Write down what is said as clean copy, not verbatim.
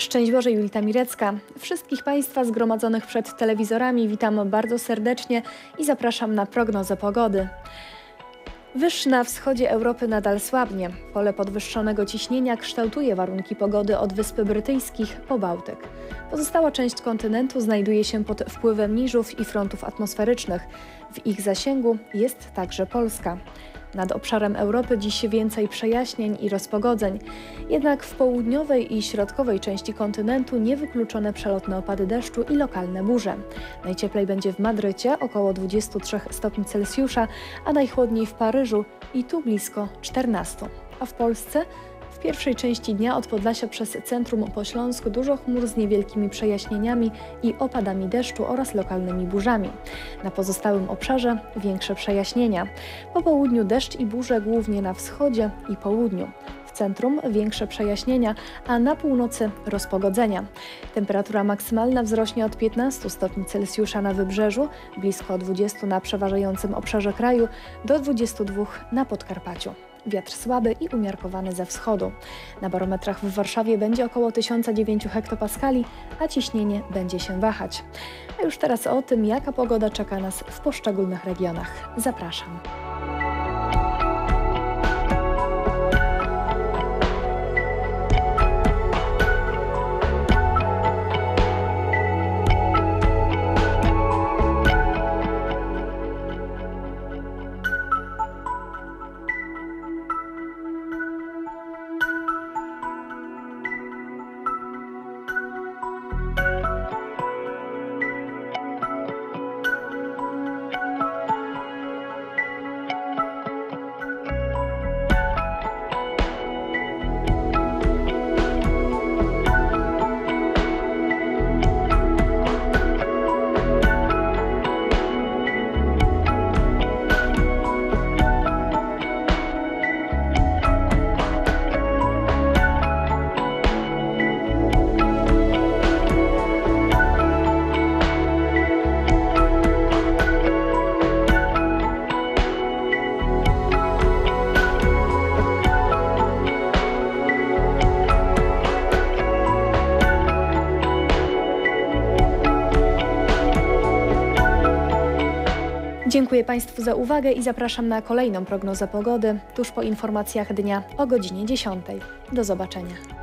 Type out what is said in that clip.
Szczęść Boże, Julita Mirecka. Wszystkich Państwa zgromadzonych przed telewizorami witam bardzo serdecznie i zapraszam na prognozę pogody. Wyż na wschodzie Europy nadal słabnie. Pole podwyższonego ciśnienia kształtuje warunki pogody od Wysp Brytyjskich po Bałtyk. Pozostała część kontynentu znajduje się pod wpływem niżów i frontów atmosferycznych. W ich zasięgu jest także Polska. Nad obszarem Europy dziś więcej przejaśnień i rozpogodzeń. Jednak w południowej i środkowej części kontynentu niewykluczone przelotne opady deszczu i lokalne burze. Najcieplej będzie w Madrycie, około 23 stopni Celsjusza, a najchłodniej w Paryżu i tu blisko 14. A w Polsce? W pierwszej części dnia od Podlasia przez centrum po Śląsku dużo chmur z niewielkimi przejaśnieniami i opadami deszczu oraz lokalnymi burzami. Na pozostałym obszarze większe przejaśnienia. Po południu deszcz i burze głównie na wschodzie i południu. W centrum większe przejaśnienia, a na północy rozpogodzenia. Temperatura maksymalna wzrośnie od 15 stopni Celsjusza na wybrzeżu, blisko 20 na przeważającym obszarze kraju, do 22 na Podkarpaciu. Wiatr słaby i umiarkowany ze wschodu. Na barometrach w Warszawie będzie około 1009 hektopaskali, a ciśnienie będzie się wahać. A już teraz o tym, jaka pogoda czeka nas w poszczególnych regionach. Zapraszam. Dziękuję Państwu za uwagę i zapraszam na kolejną prognozę pogody tuż po informacjach dnia o godzinie 10. Do zobaczenia.